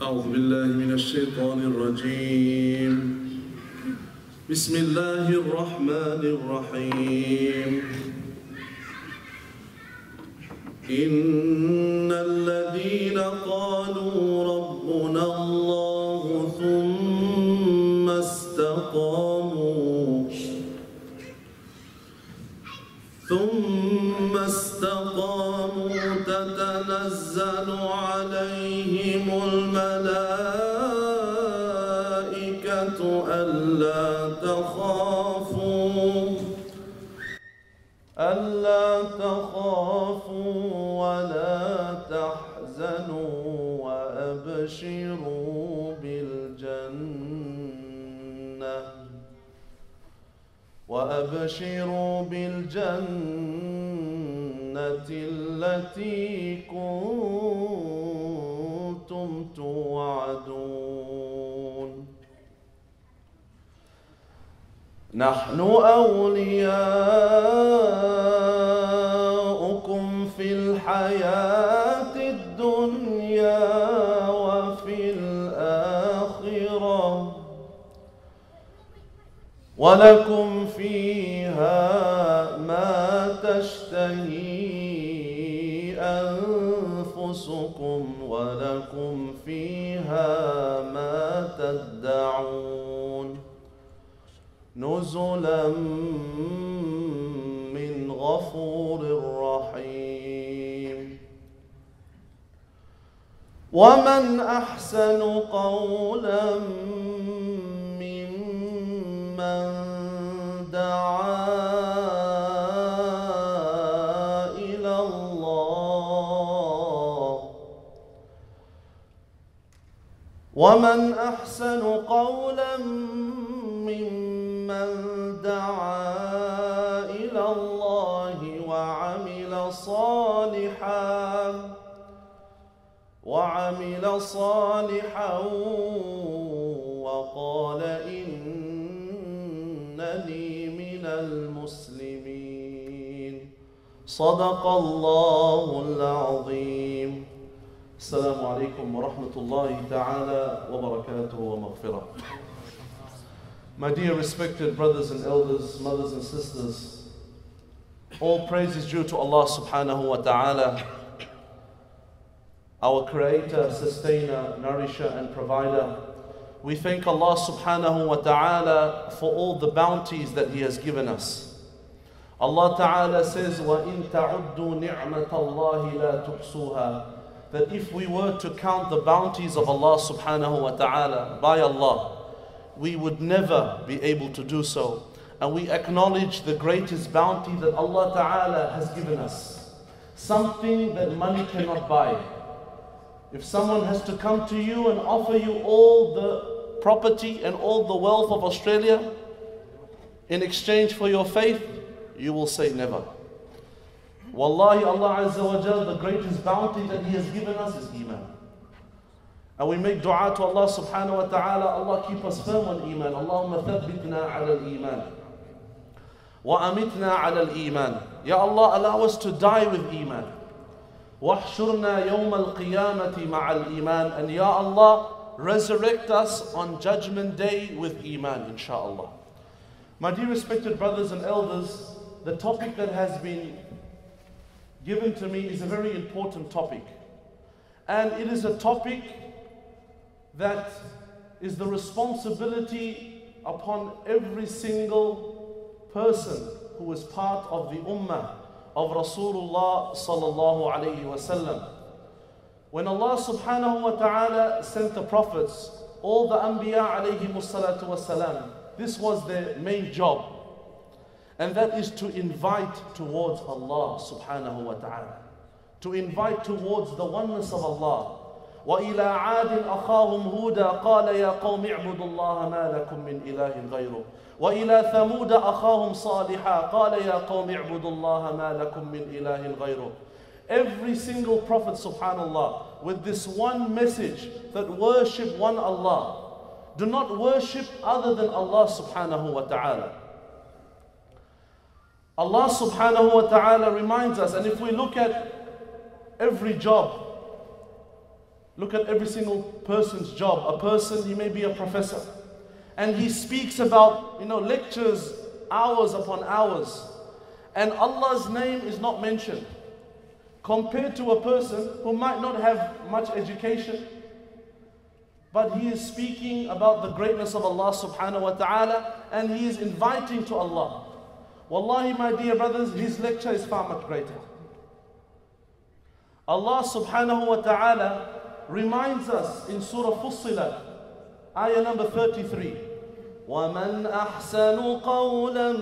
أعوذ بالله من الشيطان الرجيم بسم الله الرحمن الرحيم إن الذين قالوا ربنا الله ثم استقاموا تتنزل عليهم الملائكة ألا تخافوا ولا تحزنوا وأبشروا بالجنة التي كنتم توعدون نحن أولياؤكم في الحياة الدنيا وفي الآخرة ولكم فيها ما تشتهي أنفسكم ولكم فيها ما تدعون نزلا من غفور رحيم ومن أحسن قولا ممن دعا إلى الله ومن أحسن قولا ممن دعا إلى الله وعمل صالحا وقال إنني من المسلمين صدق الله العظيم. السلام عليكم ورحمة الله تعالى وبركاته ومغفرة. My dear respected brothers and elders, mothers and sisters, all praise is due to Allah subhanahu wa ta'ala, our creator, sustainer, nourisher and provider. We thank Allah subhanahu wa ta'ala for all the bounties that He has given us. Allah ta'ala says, وَإِن تَعُدُّوا نِعْمَةَ اللَّهِ لَا تُحْصُوهَا, that if we were to count the bounties of Allah subhanahu wa ta'ala by Allah, we would never be able to do so. And we acknowledge the greatest bounty that Allah Ta'ala has given us. Something that money cannot buy. If someone has to come to you and offer you all the property and all the wealth of Australia in exchange for your faith, you will say never. Wallahi, Allah Azza wa Jal, the greatest bounty that He has given us is Iman. And we make dua to Allah subhanahu wa ta'ala, Allah keep us firm on Iman. Allahumma thabbitna ala al-Iman. Wa amitna ala al-Iman. Ya Allah, allow us to die with Iman. Wahshurna yawm al-qiyamati ma'al Iman. And Ya Allah, resurrect us on Judgment Day with Iman, inshaAllah. My dear respected brothers and elders, the topic that has been given to me is a very important topic. And it is a topic that is the responsibility upon every single person who is part of the ummah of Rasulullah sallallahu alayhi wa sallam. When Allah subhanahu wa ta'ala sent the prophets, all the anbiya alayhimus salatu wa salam, this was their main job. And that is to invite towards Allah subhanahu wa ta'ala. To invite towards the oneness of Allah. وَإِلَىٰ عَادٍ أَخَاهُمْ هُودًا قَالَ يَا قَوْمِ اعْبُدُوا اللَّهَ مَا لَكُم مِّنْ إِلَٰهٍ غَيْرُهُ وَإِلَىٰ ثَمُودَ أَخَاهُمْ صَالِحًا قَالَ يَا قَوْمِ اعْبُدُوا اللَّهَ مَا لَكُم مِّنْ إِلَٰهٍ غَيْرُهُ. Every single prophet, subhanallah, with this one message that worship one Allah. Do not worship other than Allah subhanahu wa ta'ala. Allah subhanahu wa ta'ala reminds us, and if we look at every job, Look at every single person's job. A person, he may be a professor, and he speaks about, lectures, hours upon hours, and Allah's name is not mentioned, compared to a person who might not have much education, but he is speaking about the greatness of Allah subhanahu wa ta'ala, and he is inviting to Allah. Wallahi, my dear brothers, his lecture is far much greater. Allah subhanahu wa ta'ala reminds us in Surah Fussilat, ayah number 33, وَمَنْ أَحْسَنُ قَوْلًا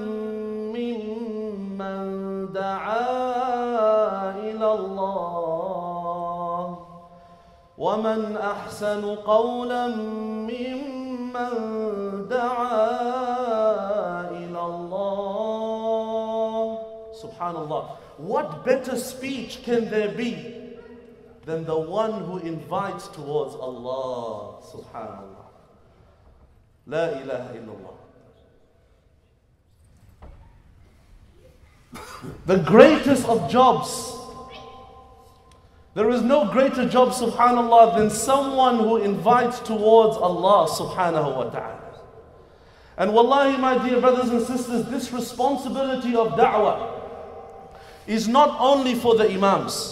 مِّمَّنْ دَعَا إِلَى اللَّهِ وَمَنْ أَحْسَنُ قَوْلًا مِّمَّنْ دَعَا إِلَى اللَّهِ. Subhanallah. What better speech can there be than the one who invites towards Allah? Subhanallah. La ilaha illallah. The greatest of jobs. There is no greater job, subhanallah, than someone who invites towards Allah subhanahu wa ta'ala. And wallahi, my dear brothers and sisters, this responsibility of da'wah is not only for the imams.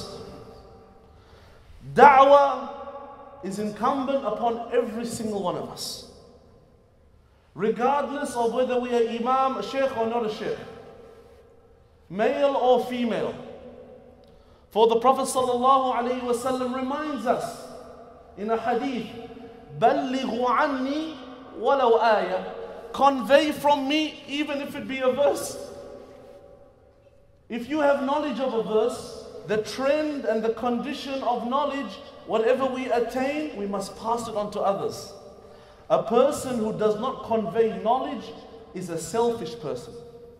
Da'wah is incumbent upon every single one of us, regardless of whether we are imam, a sheikh or not a sheikh, male or female. For the Prophet ﷺ reminds us in a hadith, بَلِّغُوا عَنِّي وَلَوْ آيَةً, convey from me even if it be a verse. If you have knowledge of a verse, the trend and the condition of knowledge, whatever we attain, we must pass it on to others. A person who does not convey knowledge is a selfish person.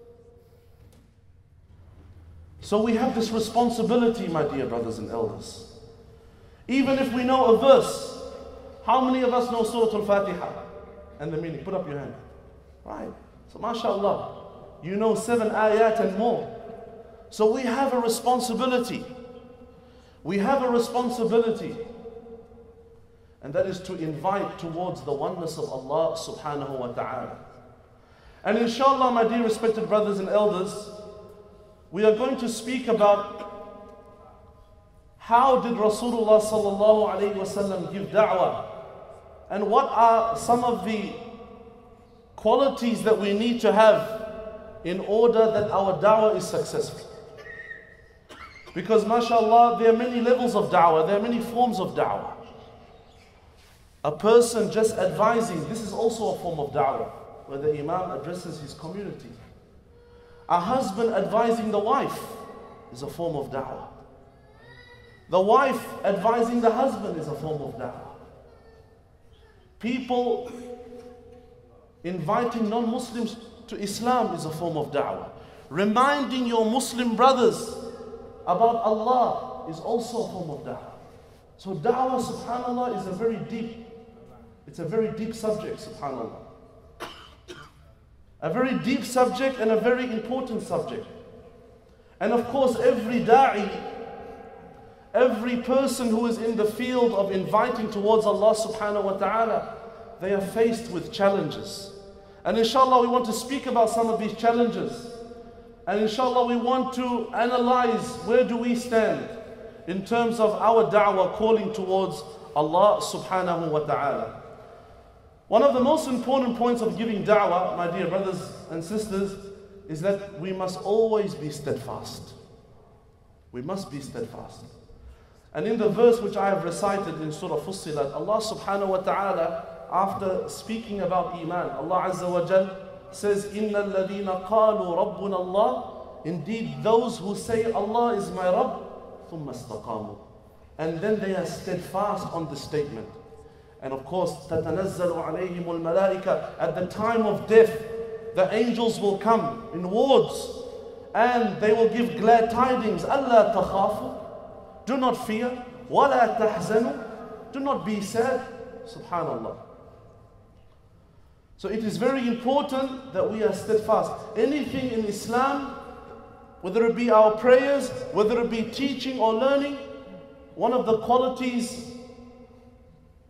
So we have this responsibility, my dear brothers and elders. Even if we know a verse, how many of us know Surah Al-Fatiha and the meaning? Put up your hand. Right. So mashallah, you know 7 ayat and more. So we have a responsibility. We have a responsibility. And that is to invite towards the oneness of Allah subhanahu wa ta'ala. And inshallah, my dear respected brothers and elders, we are going to speak about how did Rasulullah sallallahu alayhi wa sallam give da'wah, and what are some of the qualities that we need to have in order that our da'wah is successful. Because mashallah, there are many levels of da'wah, there are many forms of da'wah. A person just advising, this is also a form of da'wah, where the imam addresses his community. A husband advising the wife is a form of da'wah. The wife advising the husband is a form of da'wah. People inviting non-Muslims to Islam is a form of da'wah. Reminding your Muslim brothers about Allah is also a form of da'wah. So da'wah, subhanallah, is a very deep subject, subhanallah. A very deep subject and a very important subject. And of course, every da'i, every person who is in the field of inviting towards Allah subhanahu wa ta'ala, they are faced with challenges. And inshallah, we want to speak about some of these challenges. And inshallah, we want to analyze where do we stand in terms of our da'wah calling towards Allah subhanahu wa ta'ala. One of the most important points of giving da'wah, my dear brothers and sisters, is that we must always be steadfast. We must be steadfast. And in the verse which I have recited in Surah Fussilat, Allah subhanahu wa ta'ala, after speaking about Iman, Allah Azza wa Jal says, إِنَّ الَّذِينَ قَالُوا رَبُّنَ اللَّهِ, indeed those who say Allah is my Rabb, ثُمَّ اسْتَقَامُوا, and then they are steadfast on the statement. And of course, تَتَنَزَّلُ عَلَيْهِمُ الْمَلَائِكَةِ, at the time of death, the angels will come in wards and they will give glad tidings. أَلَّا تَخَافُوا, do not fear. وَلَا تَحْزَنُوا, do not be sad. Subhanallah. So it is very important that we are steadfast. Anything in Islam, whether it be our prayers, whether it be teaching or learning, one of the qualities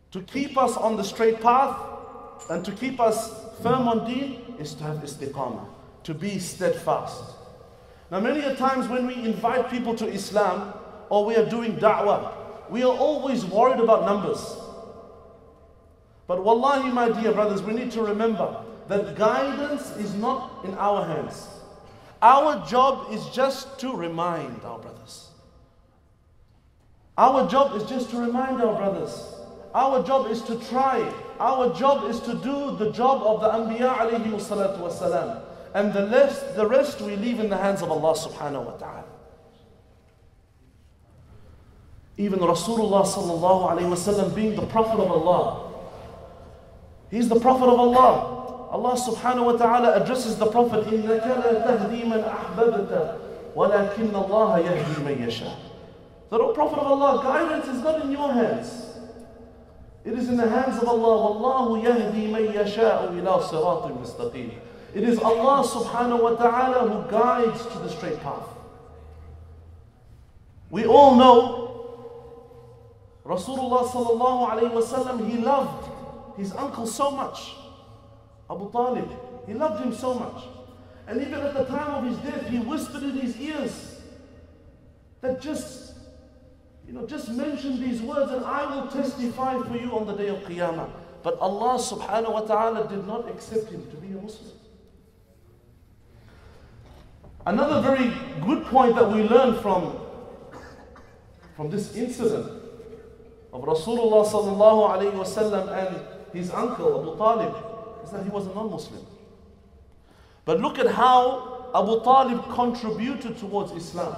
To keep us on the straight path and to keep us firm on deen is to have istiqamah, to be steadfast. Now many a times when we invite people to Islam or we are doing da'wah, we are always worried about numbers. But wallahi, my dear brothers, we need to remember that guidance is not in our hands. Our job is just to remind our brothers. Our job is just to remind our brothers. Our job is to try. Our job is to do the job of the Anbiya alayhi salatu wasalam. And the rest we leave in the hands of Allah subhanahu wa ta'ala. Even Rasulullah sallallahu alayhi wasallam being the Prophet of Allah. He's the Prophet of Allah. Allah subhanahu wa ta'ala addresses the Prophet, إِنَّكَ لَا تَهْدِي مَنْ أَحْبَبْتَ وَلَكِنَّ اللَّهَ يَهْدِي مَنْ يَشَاءُ. The Prophet of Allah, guidance is not in your hands. It is in the hands of Allah. وَاللَّهُ يَهْدِي مَنْ يَشَاءُ إِلَىٰ صِرَاطٍ مُسْتَقِيمٍ. It is Allah subhanahu wa ta'ala who guides to the straight path. We all know Rasulullah sallallahu alayhi wa sallam, he loved his uncle so much. Abu Talib, he loved him so much. And even at the time of his death, he whispered in his ears that just mention these words and I will testify for you on the day of Qiyamah. But Allah subhanahu wa ta'ala did not accept him to be a Muslim. Another very good point that we learn from this incident of Rasulullah sallallahu alayhi wa sallam and his uncle Abu Talib is that he was a non-Muslim. But look at how Abu Talib contributed towards Islam.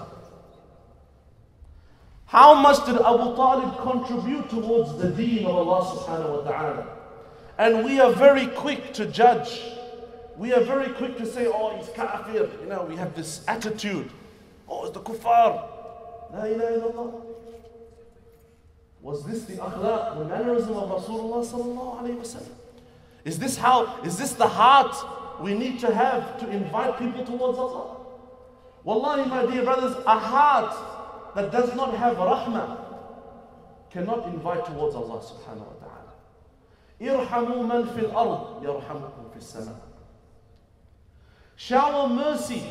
How much did Abu Talib contribute towards the deen of Allah subhanahu wa ta'ala? And we are very quick to judge. We are very quick to say, oh, he's kafir. We have this attitude. Oh, it's the kuffar. La ilaha illallah. Was this the akhlaq, the mannerism of Rasulullah sallallahu alayhi wa sallam? Is this the heart we need to have to invite people towards Allah? Wallahi, my dear brothers, a heart that does not have rahmah cannot invite towards Allah subhanahu wa ta'ala. Irhamu man fil ard, yarhamukum fis sama. Shower mercy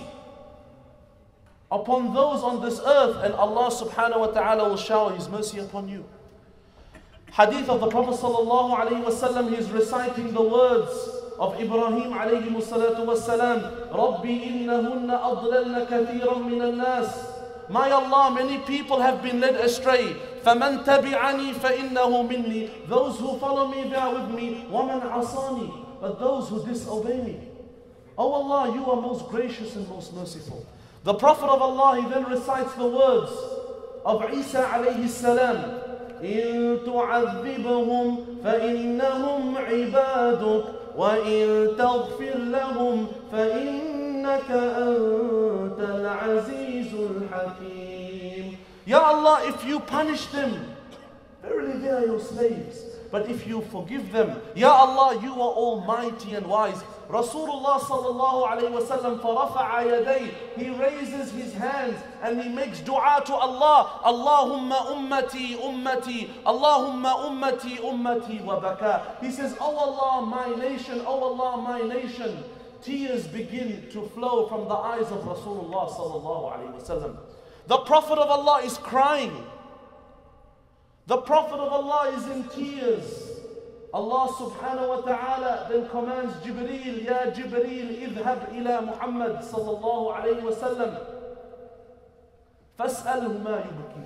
upon those on this earth and Allah subhanahu wa ta'ala will shower His mercy upon you. Hadith of the Prophet sallallahu alayhi wa sallam, he is reciting the words of Ibrahim alayhi salatu wa salam. Rabbi innahunna adlalna kathiran min al-nas. My Allah, many people have been led astray. فَمَنْ تَبِعَنِي فَإِنَّهُ مِنِّي. Those who follow me, they are with me. وَمَنْ عَصَانِي. But those who disobey me. Oh Allah, you are most gracious and most merciful. The Prophet of Allah, he then recites the words of Isa alayhi salam. إِن تُعَذِّبْهُمْ فَإِنَّهُمْ عِبَادُكَ وَإِن تَغْفِرْ لَهُمْ فَإِنَّكَ أَنْتَ الْعَزِيزُ الْحَكِيمُ. Ya Allah, if you punish them, verily they are your slaves. But if you forgive them, Ya Allah, you are almighty and wise. Rasulullah sallallahu alayhi wa sallam, فَرَفَعَ يَدَيْهِ, he raises his hands and he makes dua to Allah. Allahumma ummati ummati, Allahumma ummati ummati wa baka. He says, oh Allah, my nation, oh Allah, my nation. Tears begin to flow from the eyes of Rasulullah sallallahu alayhi wa sallam. The Prophet of Allah is crying. The Prophet of Allah is in tears. Allah subhanahu wa ta'ala then commands Jibreel, Ya Jibreel, idhab ila Muhammad sallallahu alayhi wa sallam. Fas'alhu ma yubki.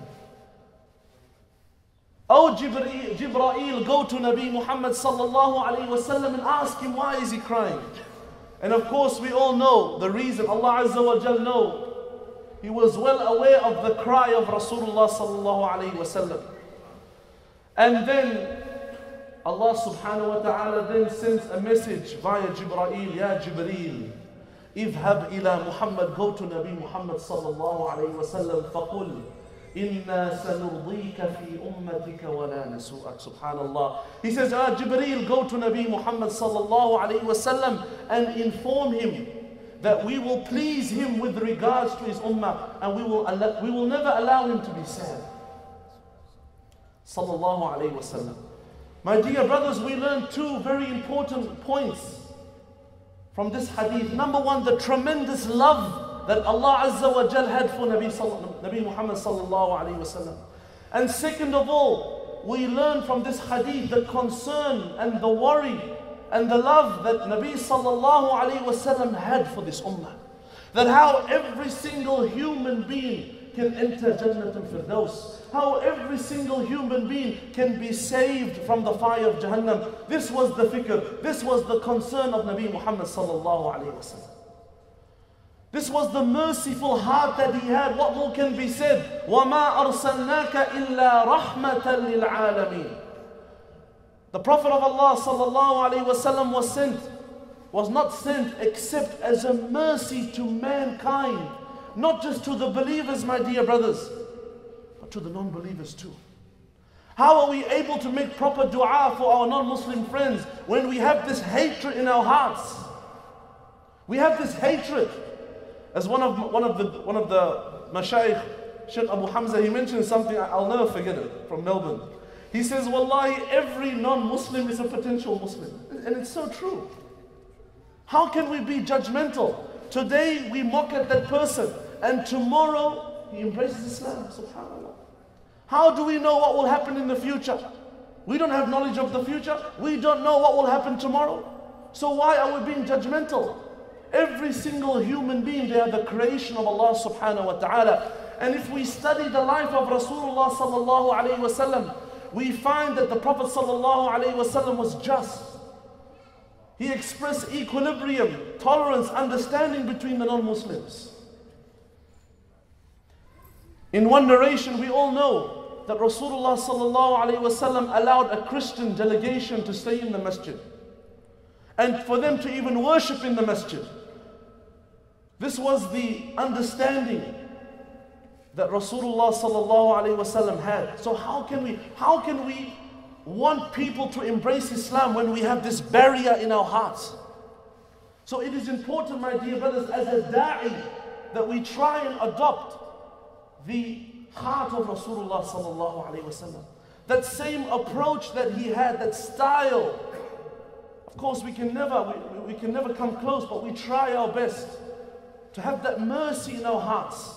Oh Jibreel, go to Nabi Muhammad sallallahu alayhi wa sallam and ask him why is he crying. And of course we all know the reason. Allah Azza wa Jal know. He was well aware of the cry of Rasulullah sallallahu alayhi wa sallam. And then Allah subhanahu wa ta'ala then sends a message via Jibreel, Ya Jibreel, idhab ila Muhammad, go to Nabi Muhammad sallallahu alayhi wa sallam, faqul, inna sanurdika fi ummatika wa la nasu'ak. Subhanallah. He says, Jibreel, go to Nabi Muhammad sallallahu alayhi wa sallam and inform him that we will please him with regards to his ummah and we will never allow him to be sad. Sallallahu alayhi wa sallam. My dear brothers, we learn two very important points from this hadith. Number one, the tremendous love that Allah Azza wa Jal had for Nabi Muhammad sallallahu alayhi wa sallam. And second of all, we learn from this hadith the concern and the worry and the love that Nabi sallallahu alayhi wa sallam had for this ummah. That how every single human being can enter Jannat al-Firdaus. How every single human being can be saved from the fire of Jahannam. This was the fikr, this was the concern of Nabi Muhammad sallallahu alayhi wa sallam. This was the merciful heart that he had. What more can be said? وَمَا أَرْسَلْنَاكَ إِلَّا رَحْمَةً لِلْعَالَمِينَ. The Prophet of Allah sallallahu alayhi wa sallam was not sent except as a mercy to mankind. Not just to the believers, my dear brothers, but to the non-believers too. How are we able to make proper dua for our non-Muslim friends when we have this hatred in our hearts? We have this hatred. As one of the mashayikh, Sheikh Abu Hamza, he mentioned something, I'll never forget it, from Melbourne. He says, Wallahi, every non-Muslim is a potential Muslim. And it's so true. How can we be judgmental? Today we mock at that person, and tomorrow he embraces Islam, subhanAllah. How do we know what will happen in the future? We don't have knowledge of the future. We don't know what will happen tomorrow. So why are we being judgmental? Every single human being, they are the creation of Allah subhanahu wa ta'ala. And if we study the life of Rasulullah sallallahu alayhi wa sallam, we find that the Prophet sallallahu alayhi wa sallam was just. He expressed equilibrium, tolerance, understanding between the non-Muslims. In one narration, we all know that Rasulullah sallallahu alayhi wa sallam allowed a Christian delegation to stay in the masjid and for them to even worship in the masjid. This was the understanding that Rasulullah sallallahu alayhi wa sallam had. So how can we want people to embrace Islam when we have this barrier in our hearts? So it is important, my dear brothers, as a da'i, that we try and adopt the heart of Rasulullah sallallahu alayhi wa sallam. That same approach that he had, that style. Of course, we can never come close, but we try our best to have that mercy in our hearts.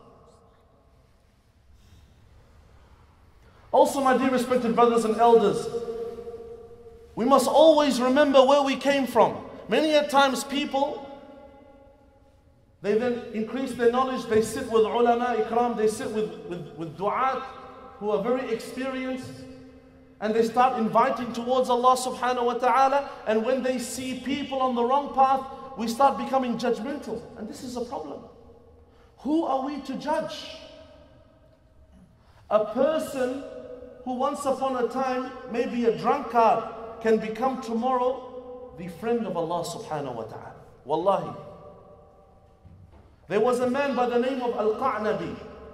Also, my dear respected brothers and elders, we must always remember where we came from. Many a times people, they then increase their knowledge, they sit with ulama ikram, they sit with du'at who are very experienced, and they start inviting towards Allah subhanahu wa ta'ala, and when they see people on the wrong path, we start becoming judgmental, and this is a problem. Who are we to judge? A person who once upon a time may be a drunkard can become tomorrow the friend of Allah subhanahu wa ta'ala. Wallahi. There was a man by the name of Al-Qa'nabi.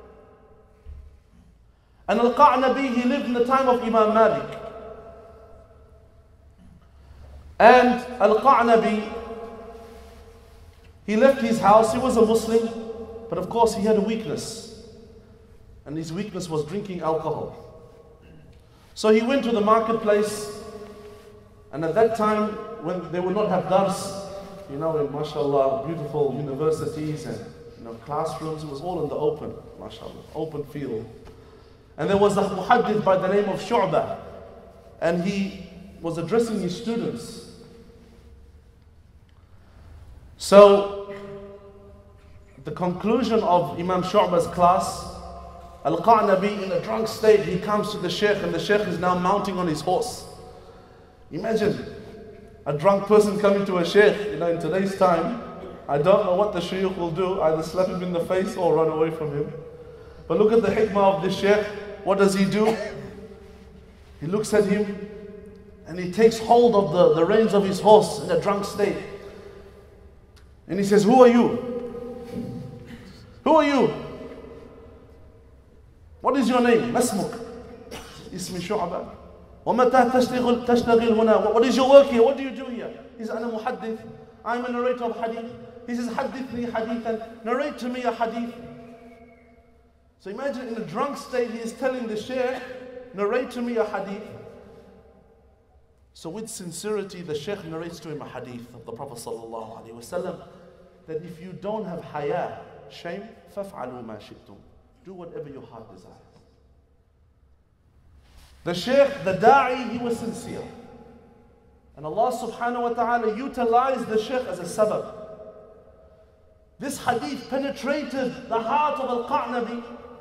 And Al-Qa'nabi, he lived in the time of Imam Malik. And Al-Qa'nabi, he left his house, he was a Muslim, but of course he had a weakness. And his weakness was drinking alcohol. So he went to the marketplace, and at that time, when they would not have dars, in mashallah, beautiful universities and classrooms, it was all in the open, mashallah, open field. And there was a muhaddith by the name of Shu'bah, and he was addressing his students. So, the conclusion of Imam Shu'bah's class, Al-Qa'nabi, in a drunk state, he comes to the Shaykh, and the Shaykh is now mounting on his horse. Imagine a drunk person coming to a Shaykh, in today's time. I don't know what the Shaykh will do, either slap him in the face or run away from him. But look at the hikmah of this Shaykh. What does he do? He looks at him and he takes hold of the reins of his horse in a drunk state. And he says, "Who are you? Who are you? What is your name? Masmuk." Ismi Shu'bah. وَمَتَى تَشْتَغِلْ هُنَا. What is your work here? What do you do here? He says, "أَنَا مُحَدِّث." I'm a narrator of hadith. He says, "Hadithni hadithan." Narrate to me a hadith. So imagine in a drunk state, he is telling the Shaykh, narrate to me a hadith. So with sincerity, the Shaykh narrates to him a hadith of the Prophet ﷺ that if you don't have haya, shame, فَافْعَلُوا مَا شِئْتُمْ. Do whatever your heart desires. The Shaykh, the da'i, he was sincere. And Allah subhanahu wa ta'ala utilized the Shaykh as a sabab. This hadith penetrated the heart of Al-Qa'nabi.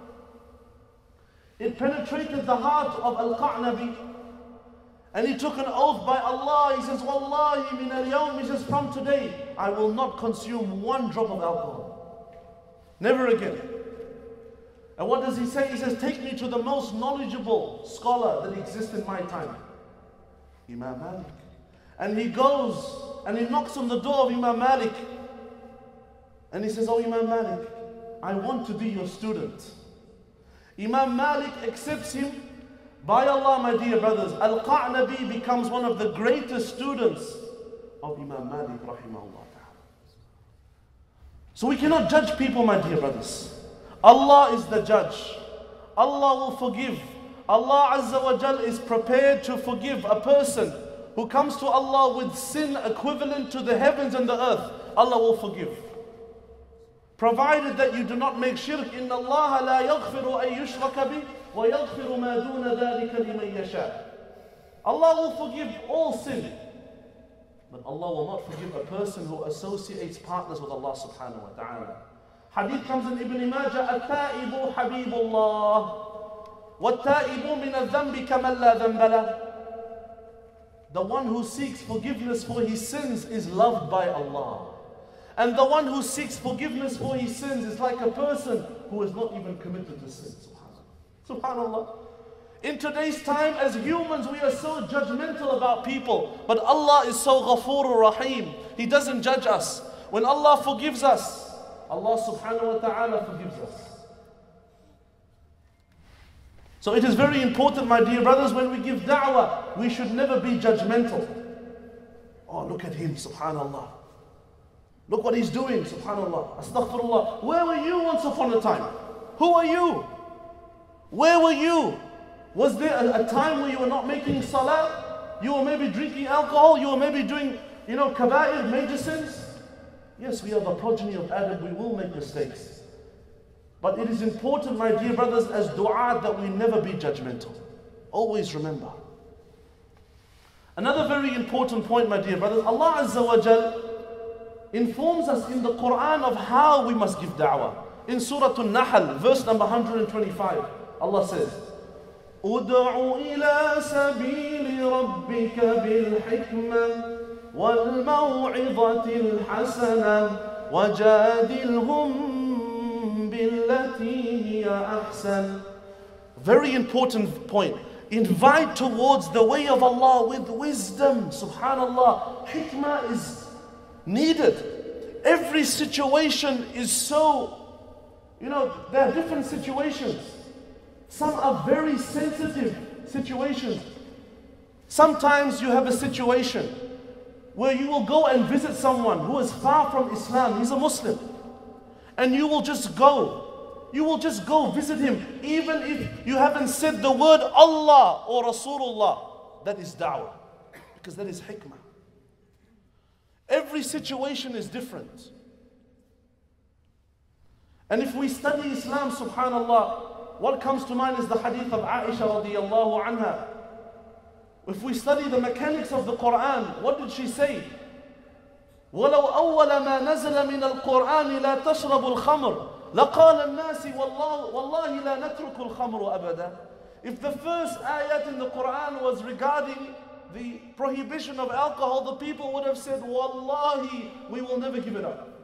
It penetrated the heart of Al-Qa'nabi. And he took an oath by Allah. He says, Wallahi min al-yawm, he says, from today, I will not consume one drop of alcohol. Never again. And what does he say? He says, take me to the most knowledgeable scholar that exists in my time, Imam Malik. And he goes and he knocks on the door of Imam Malik. And he says, oh Imam Malik, I want to be your student. Imam Malik accepts him. By Allah, my dear brothers, Al-Qa'nabi becomes one of the greatest students of Imam Malik rahimahullah ta'ala. So we cannot judge people, my dear brothers. Allah is the judge. Allah will forgive. Allah Azza wa Jal is prepared to forgive a person who comes to Allah with sin equivalent to the heavens and the earth. Allah will forgive. Provided that you do not make shirk. إِنَّ اللَّهَ لَا يَغْفِرُ أَن يُشْرَكَ بِهِ وَيَغْفِرُ مَا دُونَ ذَلِكَ لِمَن يَشَاءُ. Allah will forgive all sin. But Allah will not forgive a person who associates partners with Allah subhanahu wa ta'ala. Hadith comes in Ibn Majah, التائب حبيب الله والتائب من الذنب كمن لا ذنب له. The one who seeks forgiveness for his sins is loved by Allah. And the one who seeks forgiveness for his sins is like a person who has not even committed the sin. Subhanallah. In today's time, as humans, we are so judgmental about people. But Allah is so Ghafurur Rahim. He doesn't judge us. When Allah forgives us, Allah subhanahu wa ta'ala forgives us. So it is very important, my dear brothers, when we give da'wah, we should never be judgmental. Oh, look at him, subhanallah. Look what he's doing, subhanallah. Astaghfirullah. Where were you once upon a time? Who are you? Where were you? Was there a time where you were not making salah? You were maybe drinking alcohol? You were maybe doing, kaba'ir, major sins? Yes, we are the progeny of Adam. We will make mistakes. But it is important, my dear brothers, as du'at, that we never be judgmental. Always remember. Another very important point, my dear brothers, Allah Azza wa Jal informs us in the Quran of how we must give da'wah. In Surah An-Nahl, verse number 125, Allah says, "Ud'u ila sabili rabbika bil hikmah wal maw'izati al hasanah wajadilhum billati hiya ahsan." Very important point. Invite towards the way of Allah with wisdom. Subhanallah. Hikmah is needed. Every situation is so, there are different situations. Some are very sensitive situations. Sometimes you have a situation where you will go and visit someone who is far from Islam. He's a Muslim. And you will just go. You will just go visit him. Even if you haven't said the word Allah or Rasulullah. That is da'wah. Because that is hikmah. Every situation is different. And if we study Islam, subhanallah, what comes to mind is the hadith of Aisha radiyallahu anha. If we study the mechanics of the Quran, what did she say? وَلَوْ أَوَّلَ مَا نَزَلَ مِنَ الْقُرْآنِ لَا تَشْرَبُ الْخَمْرِ لَقَالَ النَّاسِ وَاللَّهِ لَا نَتْرُكُ الْخَمْرُ أَبَدًا. If the first ayat in the Quran was regarding the prohibition of alcohol, the people would have said, Wallahi, we will never give it up.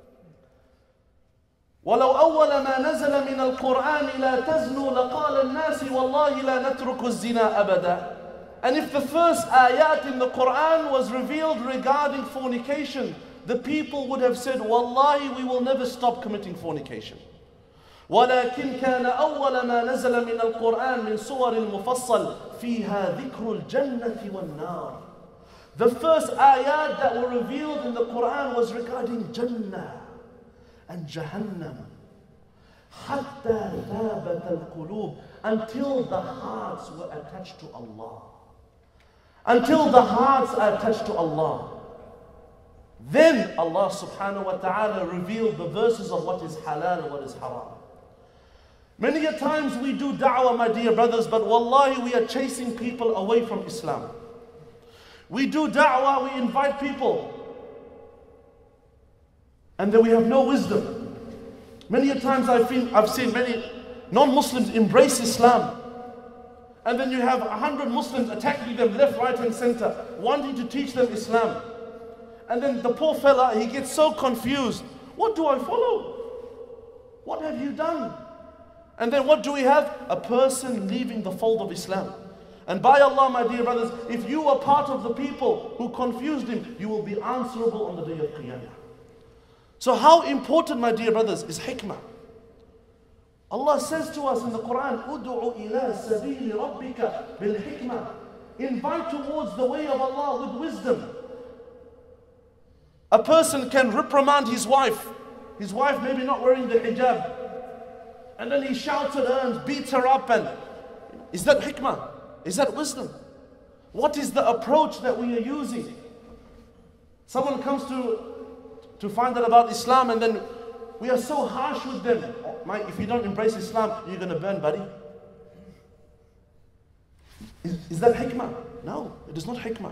وَلَوْ أَوَّلَ مَا نَزَلَ مِنَ الْقُرْآنِ لَا تَزْنُوا لَقَالَ النَّاسِ وَاللَّهِ لَا نَتْرُكُ الزِّنَا أَبَدًا. And if the first ayat in the Quran was revealed regarding fornication, the people would have said, Wallahi, we will never stop committing fornication. ولكن كان أول ما نزل من القرآن من سور المفصل فيها ذكر الجنة والنار. The first ayat that were revealed in the Quran was regarding Jannah and Jahannam. حتى ثابت القلوب, until the hearts were attached to Allah. until the hearts are attached to Allah. Then Allah subhanahu wa ta'ala revealed the verses of what is halal and what is haram. Many a times we do da'wah, my dear brothers, but wallahi we are chasing people away from Islam. We do da'wah, we invite people, and then we have no wisdom. Many a times I've seen many non-Muslims embrace Islam, and then you have 100 Muslims attacking them left, right and center, wanting to teach them Islam. And then the poor fella, he gets so confused. What do I follow? What have you done? And then what do we have? A person leaving the fold of Islam. And by Allah, my dear brothers, if you are part of the people who confused him, you will be answerable on the day of Qiyamah. So how important, my dear brothers, is hikmah? Allah says to us in the Quran, "Ud'u ila sabili rabbika bil hikmah." Invite towards the way of Allah with wisdom. A person can reprimand his wife maybe not wearing the hijab, and then he shouts at her and beats her up. And is that hikmah? Is that wisdom? What is the approach that we are using? Someone comes to find out about Islam, and then we are so harsh with them. If you don't embrace Islam, you're going to burn, buddy. Is that hikmah? No, it is not hikmah.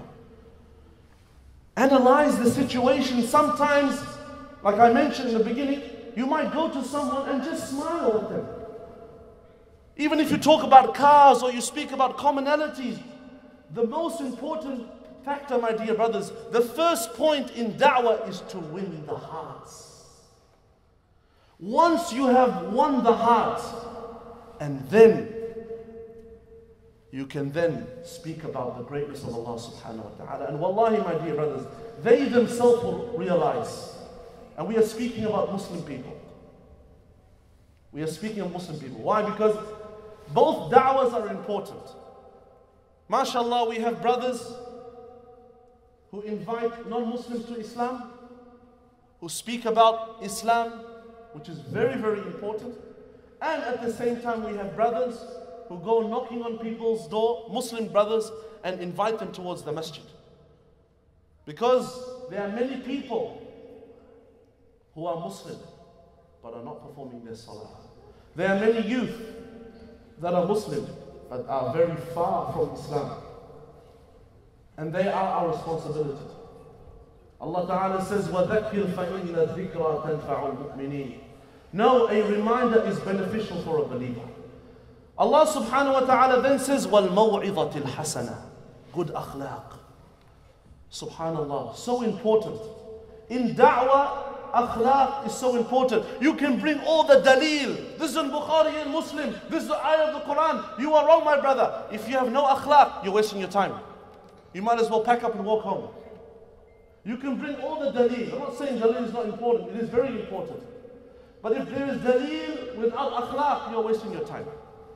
Analyze the situation. Sometimes, like I mentioned in the beginning, you might go to someone and just smile at them. Even if you talk about cars or you speak about commonalities, the most important factor, my dear brothers, the first point in da'wah is to win the hearts. Once you have won the hearts, and then you can then speak about the greatness of Allah subhanahu wa ta'ala. And wallahi, my dear brothers, they themselves will realize. And we are speaking about Muslim people. We are speaking of Muslim people. Why? Because both da'was are important. MashaAllah, we have brothers who invite non-Muslims to Islam, who speak about Islam, which is very, very important. And at the same time, we have brothers who go knocking on people's door, Muslim brothers, and invite them towards the masjid. Because there are many people who are Muslim but are not performing their salah. There are many youth that are Muslim but are very far from Islam. And they are our responsibility. Allah Ta'ala says, وَذَكِّرْ فَإِنَّ الذِّكْرَى تَنْفَعُ الْمُؤْمِنِينَ. No, a reminder is beneficial for a believer. Allah Subhanahu wa Ta'ala then says, وَالْمَوْعِظَةِ الْحَسَنَةِ. Good akhlaq. Subhanallah, so important. In da'wah, akhlaq is so important. You can bring all the daleel. This is in Bukhari and Muslim. This is the ayah of the Quran. You are wrong, my brother. If you have no akhlaq, you're wasting your time. You might as well pack up and walk home. You can bring all the daleel. I'm not saying daleel is not important. It is very important. But if there is daleel without akhlaq, you're wasting your time.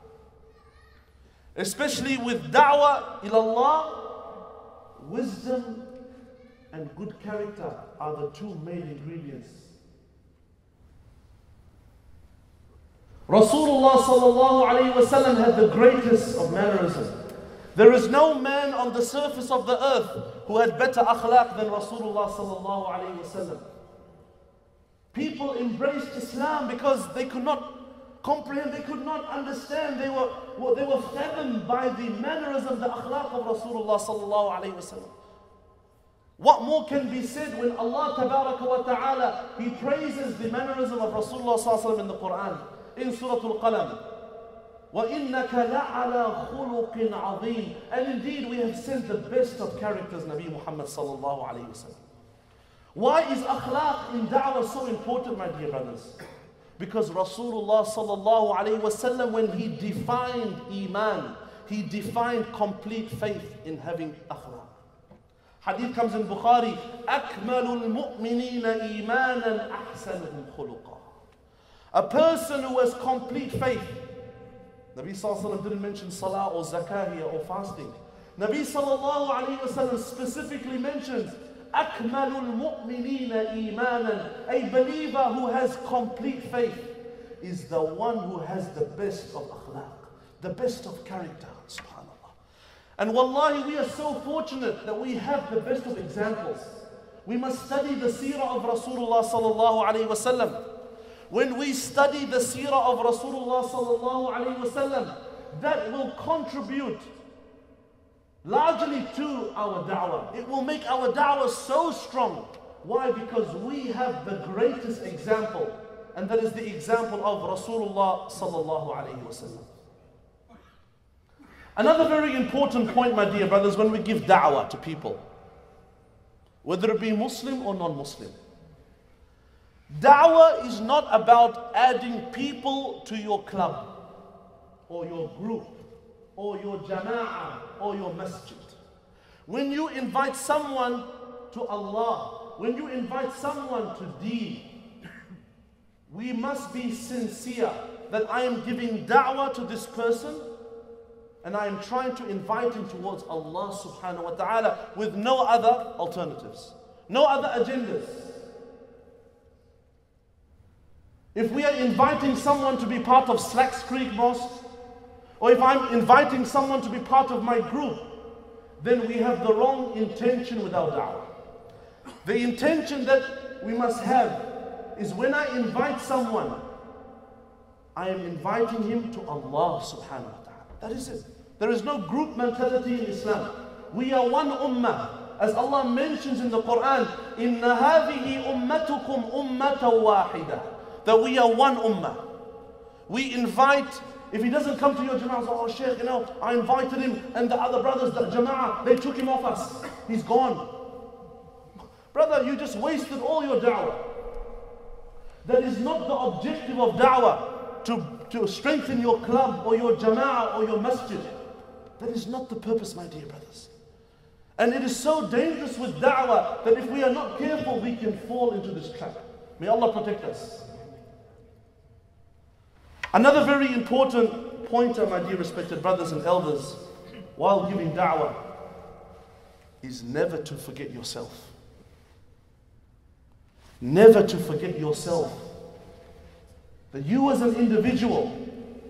Especially with da'wah ilallah, wisdom and good character are the two main ingredients. Rasulullah sallallahu alayhi wa sallam had the greatest of mannerisms. There is no man on the surface of the earth who had better akhlaq than Rasulullah sallallahu alayhi wa sallam. People embraced Islam because they could not comprehend, they could not understand. They were fathomed by the mannerism, the akhlaq of Rasulullah sallallahu alayhi wa sallam. What more can be said when Allah tabaraka wa ta'ala, He praises the mannerism of Rasulullah sallallahu alayhi wa sallam in the Quran, in Surah Al-Qalam. وَإِنَّكَ لَعَلَى خُلُقٍ عَظِيمٍ. And indeed we have sent the best of characters, Nabi Muhammad sallallahu alayhi wa sallam. Why is akhlaq in da'wah so important, my dear brothers? Because Rasulullah sallallahu alayhi wa sallam, when he defined iman, he defined complete faith in having akhlaq. Hadith comes in Bukhari, أَكْمَلُ الْمُؤْمِنِينَ إِيمَانًا أَحْسَنُهُمْ خُلُقًا. A person who has complete faith. Nabi sallallahu alayhi wa sallam didn't mention salah or zakah here or fasting. Nabi sallallahu alayhi wa sallam specifically mentions أَكْمَلُ الْمُؤْمِنِينَ إِيمَانًا. A believer who has complete faith is the one who has the best of akhlaq, the best of character. Subhanallah. And wallahi, we are so fortunate that we have the best of examples. We must study the seerah of Rasulullah sallallahu alayhi wasallam. When we study the seerah of Rasulullah sallallahu alayhi wasallam, that will contribute largely to our da'wah. It will make our da'wah so strong. Why? Because we have the greatest example, and that is the example of Rasulullah sallallahu alayhi wasallam. Another very important point, my dear brothers, when we give da'wah to people, whether it be Muslim or non-Muslim, da'wah is not about adding people to your club or your group or your jama'ah or your masjid. When you invite someone to Allah, when you invite someone to Deen, we must be sincere that I am giving da'wah to this person and I am trying to invite him towards Allah subhanahu wa ta'ala with no other alternatives, no other agendas. If we are inviting someone to be part of Slacks Creek Mosque, or if I'm inviting someone to be part of my group, then we have the wrong intention with our da'wah. The intention that we must have is when I invite someone, I am inviting him to Allah subhanahu wa ta'ala. That is it. There is no group mentality in Islam. We are one ummah. As Allah mentions in the Quran, إِنَّ هَذِهِ أُمَّتُكُمْ أُمَّةً وَاحِدَةً. That we are one ummah. We invite, if he doesn't come to your jama'ah, say, oh Shaykh, I invited him and the other brothers, the jama'ah, they took him off us. He's gone. Brother, you just wasted all your da'wah. That is not the objective of da'wah, to strengthen your club or your jama'ah or your masjid. That is not the purpose, my dear brothers. And it is so dangerous with da'wah that if we are not careful, we can fall into this trap. May Allah protect us. Another very important pointer, my dear respected brothers and elders, while giving da'wah, is never to forget yourself. Never to forget yourself. That you as an individual,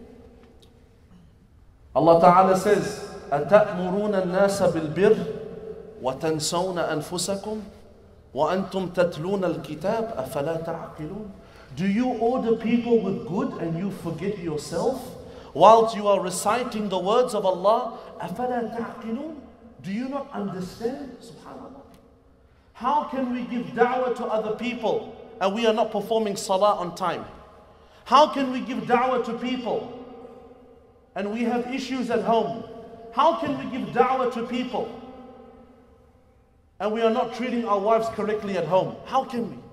Allah Ta'ala says, أَتَأْمُرُونَ النَّاسَ بِالْبِرِّ وَتَنْسَوْنَ أَنفُسَكُمْ وَأَنْتُمْ تَتْلُونَ الْكِتَابَ أَفَلَا تَعْقِلُونَ. Do you order people with good and you forget yourself whilst you are reciting the words of Allah? أَفَلَا تَعْقِلُونَ. Do you not understand? Subhanallah. How can we give da'wah to other people and we are not performing salah on time? How can we give da'wah to people and we have issues at home? How can we give da'wah to people and we are not treating our wives correctly at home? How can we?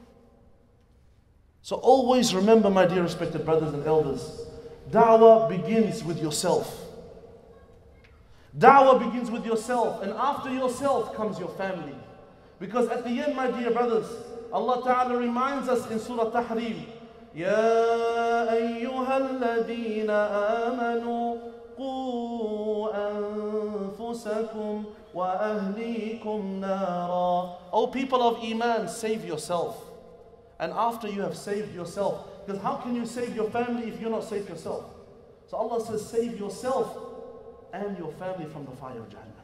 So always remember, my dear respected brothers and elders, da'wah begins with yourself. Da'wah begins with yourself, and after yourself comes your family. Because at the end, my dear brothers, Allah Ta'ala reminds us in Surah Tahrim, يَا أَيُّهَا الَّذِينَ آمَنُوا قُوا أَنفُسَكُمْ وَأَهْلِيكُمْ نَارًا. O people of Iman, save yourself. And after you have saved yourself, because how can you save your family if you're not safe yourself? So Allah says, save yourself and your family from the fire of Jahannam.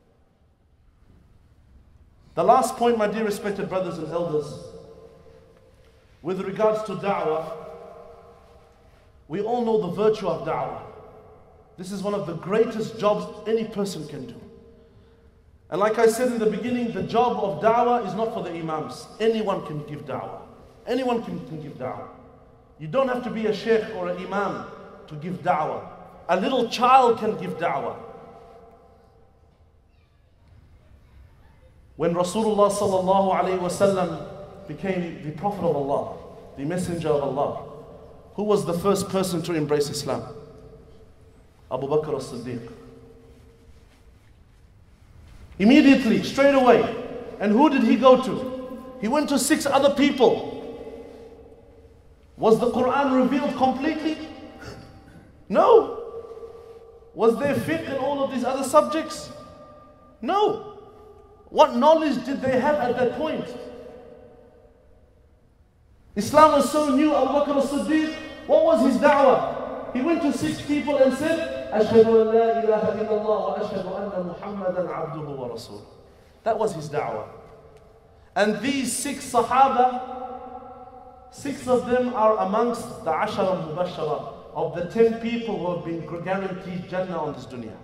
The last point, my dear respected brothers and elders, with regards to da'wah, we all know the virtue of da'wah. This is one of the greatest jobs any person can do. And like I said in the beginning, the job of da'wah is not for the imams. Anyone can give da'wah. Anyone can give da'wah. You don't have to be a sheikh or an imam to give da'wah. A little child can give da'wah. When Rasulullah sallallahu alayhi wasallam became the Prophet of Allah, the Messenger of Allah, who was the first person to embrace Islam? Abu Bakr as-Siddiq. Immediately, straight away. And who did he go to? He went to 6 other people. Was the Quran revealed completely? No. Was there fiqh in all of these other subjects? No. What knowledge did they have at that point? Islam was so new. Abu Bakr as-Siddiq, what was his da'wah? He went to 6 people and said, أشهد أن لا إله إلا الله وأشهد أن محمدا عبده ورسوله. That was his da'wah. And these 6 Sahaba, 6 of them are amongst the Ashara Mubashara, of the 10 people who have been guaranteed Jannah on this dunya.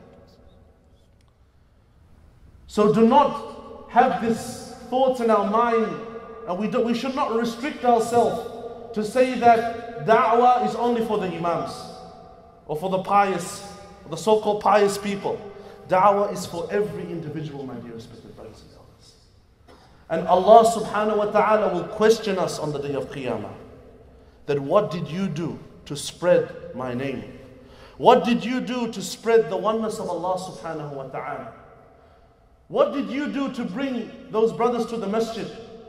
So do not have this thoughts in our mind, and we should not restrict ourselves to say that da'wah is only for the imams or for the pious, or the so-called pious people. Da'wah is for every individual, my dear respected brothers and elders. And Allah subhanahu wa ta'ala will question us on the day of Qiyamah, that what did you do to spread my name? What did you do to spread the oneness of Allah subhanahu wa ta'ala? What did you do to bring those brothers to the masjid?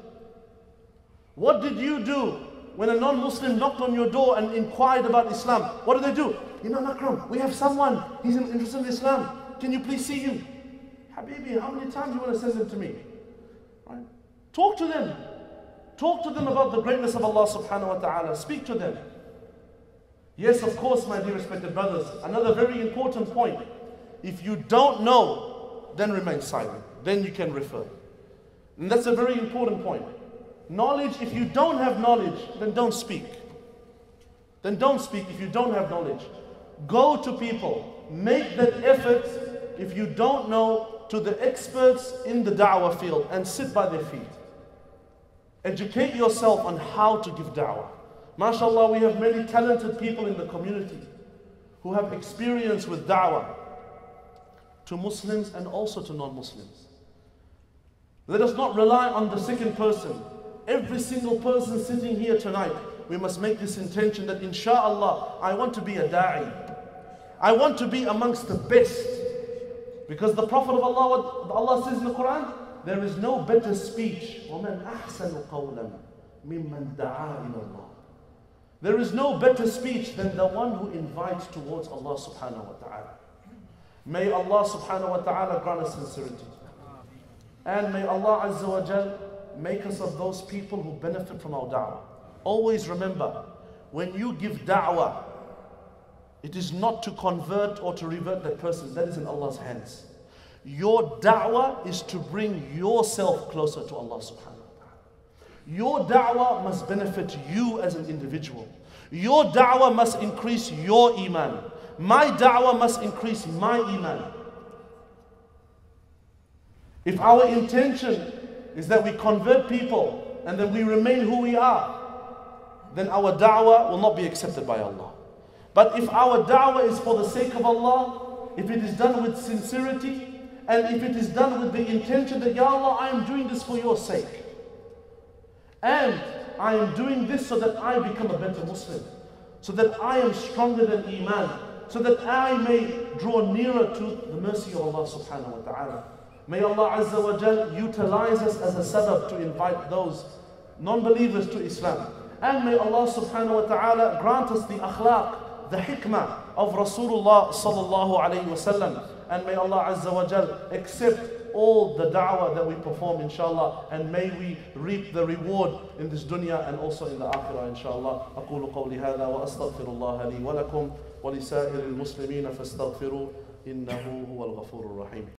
What did you do when a non-Muslim knocked on your door and inquired about Islam? What did they do? Imam Akram, we have someone, he's interested in Islam. Can you please see him? Habibi, how many times do you want to say them to me? Right? Talk to them. Talk to them about the greatness of Allah subhanahu wa ta'ala. Speak to them. Yes, of course, my dear respected brothers, another very important point. If you don't know, then remain silent. Then you can refer. And that's a very important point. Knowledge, if you don't have knowledge, then don't speak. Then don't speak if you don't have knowledge. Go to people. Make that effort, if you don't know, to the experts in the da'wah field and sit by their feet. Educate yourself on how to give da'wah. MashaAllah, we have many talented people in the community who have experience with da'wah to Muslims and also to non-Muslims. Let us not rely on the second person. Every single person sitting here tonight, we must make this intention that insha'Allah, I want to be a da'i. I want to be amongst the best. Because the Prophet of Allah, Allah says in the Quran, there is no better speech. وَمَنْ أَحْسَنُ قَوْلًا مِمَّنْ دَعَا إِلَى اللَّهِ. There is no better speech than the one who invites towards Allah subhanahu wa ta'ala. May Allah subhanahu wa ta'ala grant us sincerity. And may Allah Azza wa Jal make us of those people who benefit from our da'wah. Always remember, when you give da'wah, it is not to convert or to revert that person. That is in Allah's hands. Your da'wah is to bring yourself closer to Allah subhanahu wa ta'ala. Your da'wah must benefit you as an individual. Your da'wah must increase your iman. My da'wah must increase my iman. If our intention is that we convert people and then we remain who we are, then our da'wah will not be accepted by Allah. But if our da'wah is for the sake of Allah, if it is done with sincerity, and if it is done with the intention that, Ya Allah, I am doing this for your sake, and I am doing this so that I become a better Muslim, so that I am stronger than Iman, so that I may draw nearer to the mercy of Allah subhanahu wa ta'ala. May Allah Azza wa Jal utilize us as a sabab to invite those non-believers to Islam. And may Allah subhanahu wa ta'ala grant us the akhlaq, the hikmah of Rasulullah sallallahu alayhi wa sallam. And may Allah Azza wa Jal accept all the da'wah that we perform, inshallah. And may we reap the reward in this dunya and also in the akhirah, inshallah. أقول قولي هذا وأستغفر الله لي ولكم ولسائر المسلمين فاستغفروه إنه هو الغفور الرحيم.